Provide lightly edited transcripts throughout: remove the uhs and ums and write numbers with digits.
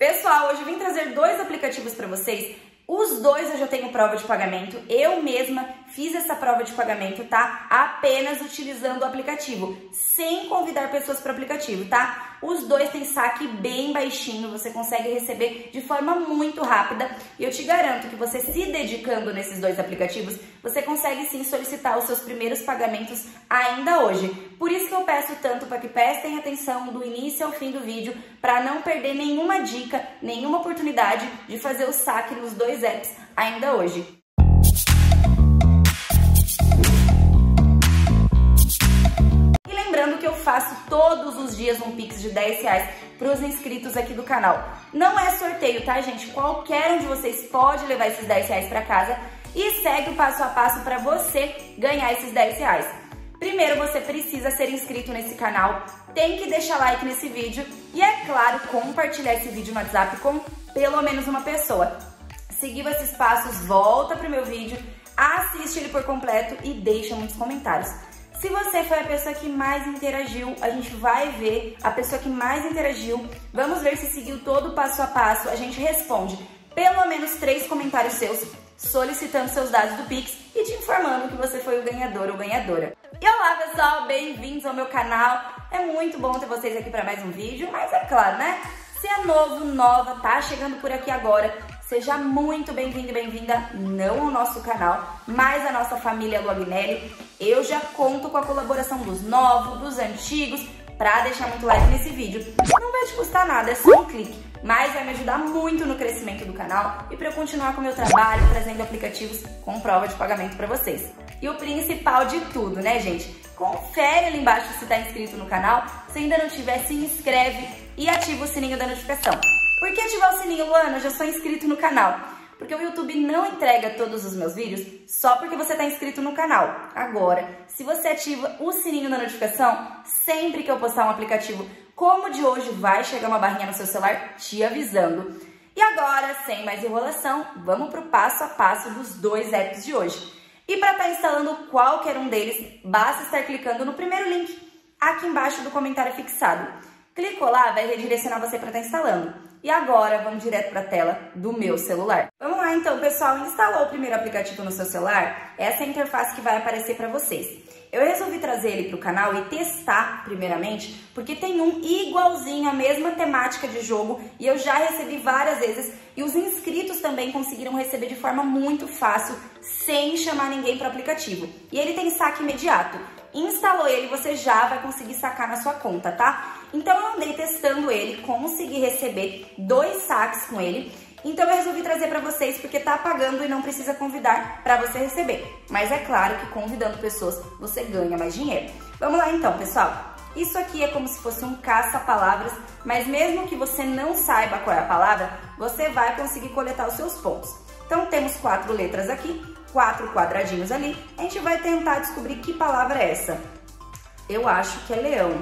Pessoal, hoje eu vim trazer dois aplicativos para vocês. Os dois eu já tenho prova de pagamento. Eu mesma fiz essa prova de pagamento, tá? Apenas utilizando o aplicativo, sem convidar pessoas para o aplicativo, tá? Os dois têm saque bem baixinho, você consegue receber de forma muito rápida. E eu te garanto que você se dedicando nesses dois aplicativos, você consegue sim solicitar os seus primeiros pagamentos ainda hoje. Por isso que eu peço tanto para que prestem atenção do início ao fim do vídeo, para não perder nenhuma dica, nenhuma oportunidade de fazer o saque nos dois apps ainda hoje. E lembrando que eu faço todos os dias um Pix de R$10 para os inscritos aqui do canal. Não é sorteio, tá, gente? Qualquer um de vocês pode levar esses R$10 para casa e segue o passo a passo para você ganhar esses R$10. Primeiro, você precisa ser inscrito nesse canal, tem que deixar like nesse vídeo e, é claro, compartilhar esse vídeo no WhatsApp com pelo menos uma pessoa. Seguiu esses passos, volta pro meu vídeo, assiste ele por completo e deixa muitos comentários. Se você foi a pessoa que mais interagiu, a gente vai ver a pessoa que mais interagiu. Vamos ver se seguiu todo o passo a passo. A gente responde pelo menos 3 comentários seus, solicitando seus dados do Pix e te informando que você foi o ganhador ou ganhadora. E olá, pessoal, bem-vindos ao meu canal. É muito bom ter vocês aqui para mais um vídeo, mas é claro, né? Se é novo, nova, tá chegando por aqui agora, seja muito bem-vindo e bem-vinda, não ao nosso canal, mas à nossa família Lognelli. Eu já conto com a colaboração dos novos, dos antigos, pra deixar muito like nesse vídeo. Não vai te custar nada, é só um clique, mas vai me ajudar muito no crescimento do canal e para eu continuar com o meu trabalho, trazendo aplicativos com prova de pagamento para vocês. E o principal de tudo, né, gente? Confere ali embaixo se tá inscrito no canal. Se ainda não tiver, se inscreve e ativa o sininho da notificação. Por que ativar o sininho, Luana? Eu já sou inscrito no canal. Porque o YouTube não entrega todos os meus vídeos só porque você está inscrito no canal. Agora, se você ativa o sininho da notificação, sempre que eu postar um aplicativo como o de hoje, vai chegar uma barrinha no seu celular te avisando. E agora, sem mais enrolação, vamos para o passo a passo dos dois apps de hoje. E para estar instalando qualquer um deles, basta estar clicando no primeiro link aqui embaixo do comentário fixado. Clicou lá, vai redirecionar você para estar instalando. E agora, vamos direto para a tela do meu celular. Vamos lá então, pessoal. Instalou o primeiro aplicativo no seu celular? Essa é a interface que vai aparecer para vocês. Eu resolvi trazer ele para o canal e testar primeiramente, porque tem um igualzinho, a mesma temática de jogo, e eu já recebi várias vezes, e os inscritos também conseguiram receber de forma muito fácil, sem chamar ninguém para o aplicativo. E ele tem saque imediato. Instalou ele, você já vai conseguir sacar na sua conta, tá? Então eu andei testando ele, consegui receber 2 saques com ele. Então eu resolvi trazer para vocês porque tá pagando e não precisa convidar para você receber. Mas é claro que convidando pessoas você ganha mais dinheiro. Vamos lá então, pessoal. Isso aqui é como se fosse um caça-palavras, mas mesmo que você não saiba qual é a palavra, você vai conseguir coletar os seus pontos. Então temos 4 letras aqui, 4 quadradinhos ali. A gente vai tentar descobrir que palavra é essa. Eu acho que é leão.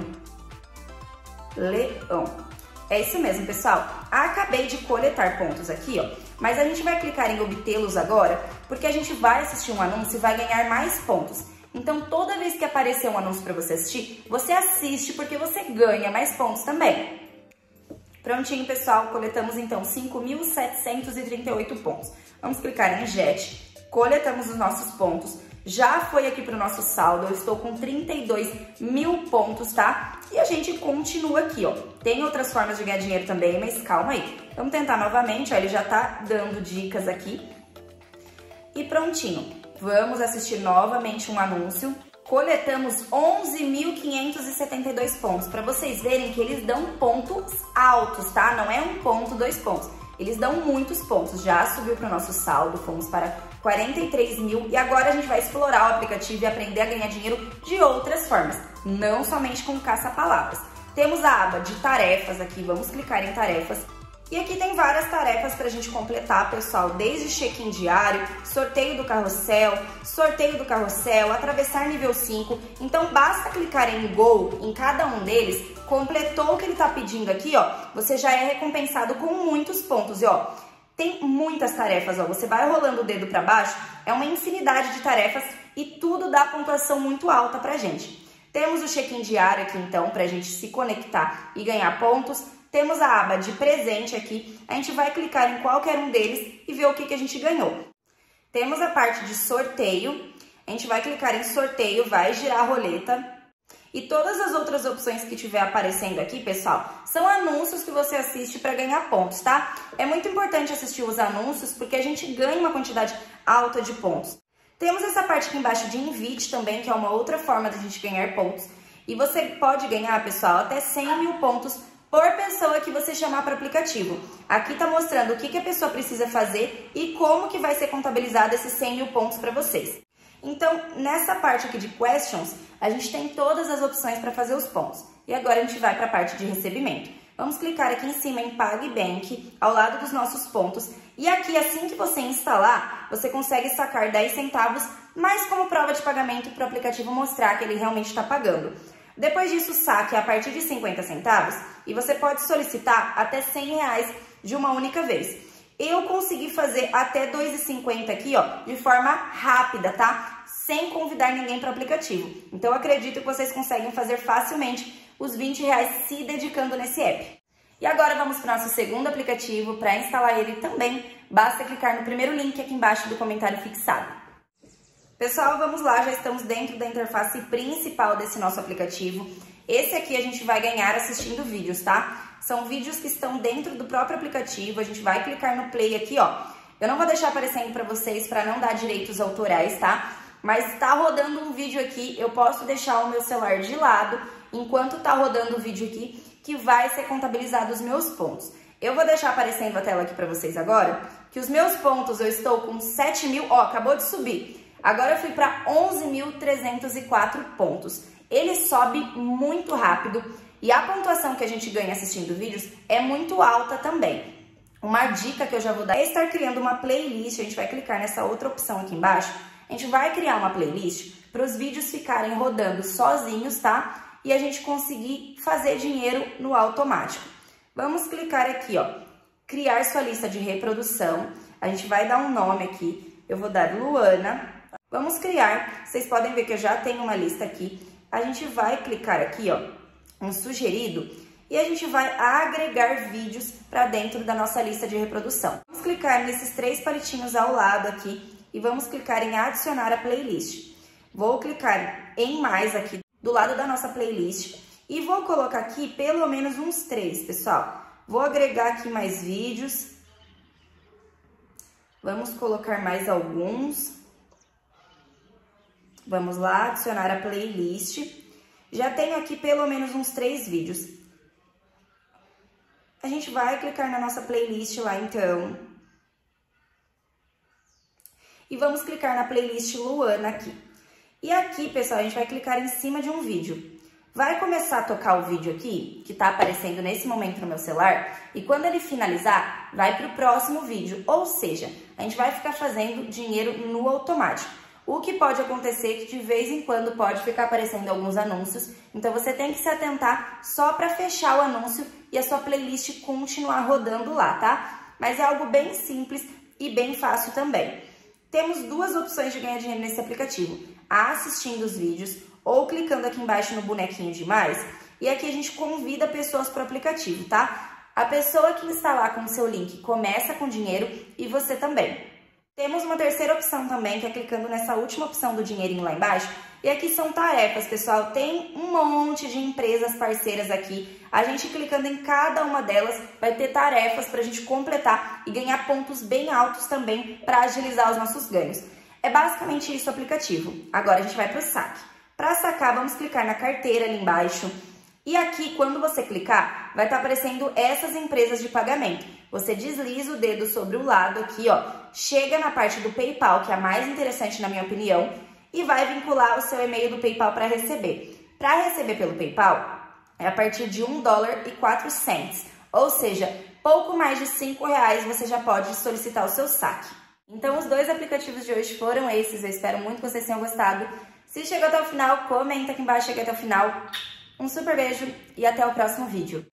Leão. É isso mesmo, pessoal. Acabei de coletar pontos aqui, ó. Mas a gente vai clicar em obtê-los agora, porque a gente vai assistir um anúncio e vai ganhar mais pontos. Então, toda vez que aparecer um anúncio para você assistir, você assiste porque você ganha mais pontos também. Prontinho, pessoal. Coletamos, então, 5.738 pontos. Vamos clicar em Jet. Coletamos os nossos pontos. Já foi aqui para o nosso saldo, eu estou com 32 mil pontos, tá? E a gente continua aqui, ó. Tem outras formas de ganhar dinheiro também, mas calma aí. Vamos tentar novamente, ó, ele já tá dando dicas aqui. E prontinho. Vamos assistir novamente um anúncio. Coletamos 11.572 pontos, para vocês verem que eles dão pontos altos, tá? Não é 1 ponto, 2 pontos. Eles dão muitos pontos, já subiu para o nosso saldo, fomos para 43 mil e agora a gente vai explorar o aplicativo e aprender a ganhar dinheiro de outras formas, não somente com caça-palavras. Temos a aba de tarefas aqui, vamos clicar em tarefas. E aqui tem várias tarefas para a gente completar, pessoal, desde check-in diário, sorteio do carrossel, atravessar nível 5. Então basta clicar em Go em cada um deles, completou o que ele está pedindo aqui, ó, você já é recompensado com muitos pontos. E ó, tem muitas tarefas, ó, você vai rolando o dedo para baixo, é uma infinidade de tarefas e tudo dá pontuação muito alta pra gente. Temos o check-in diário aqui então, pra gente se conectar e ganhar pontos. Temos a aba de presente aqui, a gente vai clicar em qualquer um deles e ver o que a gente ganhou. Temos a parte de sorteio, a gente vai clicar em sorteio, vai girar a roleta. E todas as outras opções que tiver aparecendo aqui, pessoal, são anúncios que você assiste para ganhar pontos, tá? É muito importante assistir os anúncios porque a gente ganha uma quantidade alta de pontos. Temos essa parte aqui embaixo de invite também, que é uma outra forma da gente ganhar pontos. E você pode ganhar, pessoal, até 100 mil pontos por pessoa que você chamar para o aplicativo. Aqui tá mostrando o que a pessoa precisa fazer e como que vai ser contabilizado esses 100 mil pontos para vocês. Então, nessa parte aqui de questions, a gente tem todas as opções para fazer os pontos. E agora a gente vai para a parte de recebimento. Vamos clicar aqui em cima em PagBank, ao lado dos nossos pontos. E aqui, assim que você instalar, você consegue sacar 10 centavos, mas como prova de pagamento para o aplicativo mostrar que ele realmente está pagando. Depois disso, saque a partir de 50 centavos e você pode solicitar até 100 reais de uma única vez. Eu consegui fazer até 2,50 aqui, ó, de forma rápida, tá? Sem convidar ninguém para o aplicativo. Então, eu acredito que vocês conseguem fazer facilmente os 20 reais se dedicando nesse app. E agora vamos para o nosso segundo aplicativo. Para instalar ele também, basta clicar no primeiro link aqui embaixo do comentário fixado. Pessoal, vamos lá, já estamos dentro da interface principal desse nosso aplicativo. Esse aqui a gente vai ganhar assistindo vídeos, tá? São vídeos que estão dentro do próprio aplicativo, a gente vai clicar no play aqui, ó. Eu não vou deixar aparecendo para vocês para não dar direitos autorais, tá? Mas tá rodando um vídeo aqui, eu posso deixar o meu celular de lado enquanto tá rodando o vídeo aqui, que vai ser contabilizado os meus pontos. Eu vou deixar aparecendo a tela aqui para vocês agora, que os meus pontos eu estou com 7 mil, ó, acabou de subir. Agora eu fui para 11.304 pontos. Ele sobe muito rápido e a pontuação que a gente ganha assistindo vídeos é muito alta também. Uma dica que eu já vou dar é estar criando uma playlist. A gente vai clicar nessa outra opção aqui embaixo. A gente vai criar uma playlist para os vídeos ficarem rodando sozinhos, tá? E a gente conseguir fazer dinheiro no automático. Vamos clicar aqui, ó, criar sua lista de reprodução. A gente vai dar um nome aqui. Eu vou dar Luana. Vamos criar. Vocês podem ver que eu já tenho uma lista aqui. A gente vai clicar aqui, ó, em sugerido, e a gente vai agregar vídeos para dentro da nossa lista de reprodução. Vamos clicar nesses 3 palitinhos ao lado aqui e vamos clicar em adicionar a playlist. Vou clicar em mais aqui do lado da nossa playlist e vou colocar aqui pelo menos uns 3, pessoal. Vou agregar aqui mais vídeos. Vamos colocar mais alguns. Vamos lá, adicionar a playlist. Já tenho aqui pelo menos uns 3 vídeos. A gente vai clicar na nossa playlist lá, então. E vamos clicar na playlist Luana aqui. E aqui, pessoal, a gente vai clicar em cima de um vídeo. Vai começar a tocar o vídeo aqui, que tá aparecendo nesse momento no meu celular. E quando ele finalizar, vai para o próximo vídeo. Ou seja, a gente vai ficar fazendo dinheiro no automático. O que pode acontecer é que de vez em quando pode ficar aparecendo alguns anúncios, então você tem que se atentar só para fechar o anúncio e a sua playlist continuar rodando lá, tá? Mas é algo bem simples e bem fácil também. Temos 2 opções de ganhar dinheiro nesse aplicativo, assistindo os vídeos ou clicando aqui embaixo no bonequinho de mais, e aqui a gente convida pessoas para o aplicativo, tá? A pessoa que instalar com o seu link começa com dinheiro e você também. Temos uma terceira opção também, que é clicando nessa última opção do dinheirinho lá embaixo. E aqui são tarefas, pessoal. Tem um monte de empresas parceiras aqui. A gente clicando em cada uma delas vai ter tarefas para a gente completar e ganhar pontos bem altos também para agilizar os nossos ganhos. É basicamente isso o aplicativo. Agora a gente vai para o saque. Para sacar, vamos clicar na carteira ali embaixo. E aqui, quando você clicar, vai estar aparecendo essas empresas de pagamento. Você desliza o dedo sobre o lado aqui, ó, chega na parte do PayPal, que é a mais interessante na minha opinião, e vai vincular o seu e-mail do PayPal para receber. Para receber pelo PayPal, é a partir de $1,04, ou seja, pouco mais de R$5 você já pode solicitar o seu saque. Então, os 2 aplicativos de hoje foram esses, eu espero muito que vocês tenham gostado. Se chegou até o final, comenta aqui embaixo, cheguei até o final. Um super beijo e até o próximo vídeo.